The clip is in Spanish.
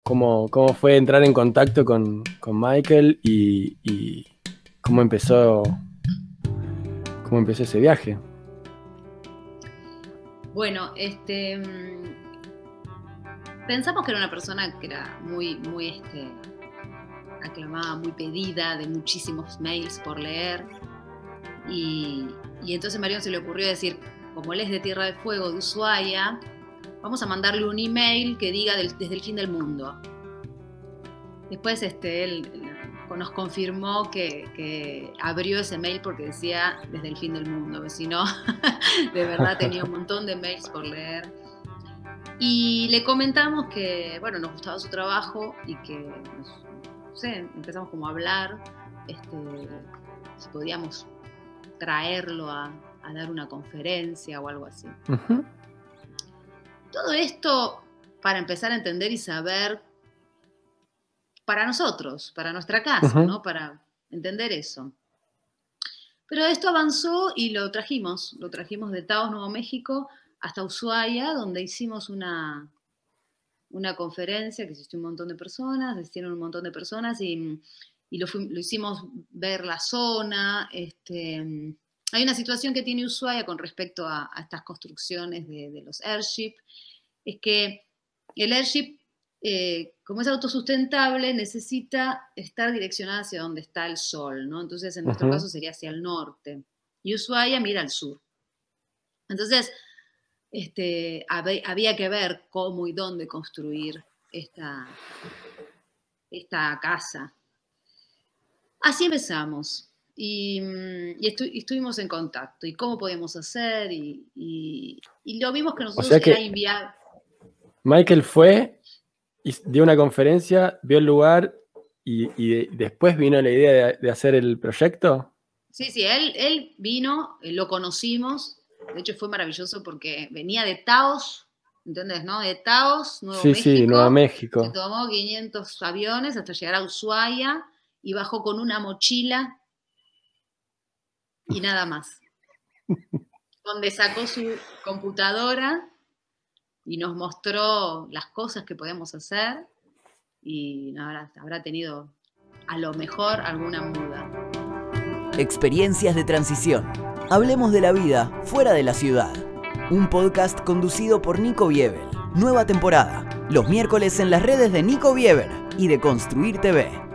cómo fue entrar en contacto con Michael y cómo empezó ese viaje. Bueno, pensamos que era una persona que era muy aclamada, muy pedida, de muchísimos mails por leer. Y entonces a Mariano se le ocurrió decir, como él es de Tierra del Fuego, de Ushuaia, vamos a mandarle un email que diga desde el fin del mundo. Después él nos confirmó que abrió ese mail porque decía desde el fin del mundo, si no, de verdad tenía un montón de mails por leer. Y le comentamos que, bueno, nos gustaba su trabajo y que, no sé, empezamos como a hablar, si podíamos traerlo a dar una conferencia o algo así. Uh-huh. Todo esto para empezar a entender y saber para nosotros, para nuestra casa, uh-huh, ¿no? Para entender eso. Pero esto avanzó y lo trajimos de Taos, Nuevo México, hasta Ushuaia, donde hicimos una conferencia que asistieron un montón de personas y lo hicimos ver la zona. Hay una situación que tiene Ushuaia con respecto a estas construcciones de los airship, es que el airship, como es autosustentable, necesita estar direccionada hacia donde está el sol, ¿no? Entonces, en nuestro caso sería hacia el norte. Y Ushuaia mira al sur. Entonces, había que ver cómo y dónde construir esta casa. Así empezamos. Y estuvimos en contacto. Y cómo podíamos hacer. Y lo vimos que nosotros era inviable. Michael fue y dio una conferencia, vio el lugar y después vino la idea de hacer el proyecto. Sí, él vino, lo conocimos. De hecho, fue maravilloso porque venía de Taos, ¿entendés, no? De Taos, Nuevo México. Sí, Nuevo México. Se tomó 500 aviones hasta llegar a Ushuaia y bajó con una mochila y nada más. Donde sacó su computadora y nos mostró las cosas que podíamos hacer y habrá tenido a lo mejor alguna muda. Experiencias de transición. Hablemos de la vida fuera de la ciudad. Un podcast conducido por Nico Bievel. Nueva temporada. Los miércoles en las redes de Nico Bievel y de Construir TV.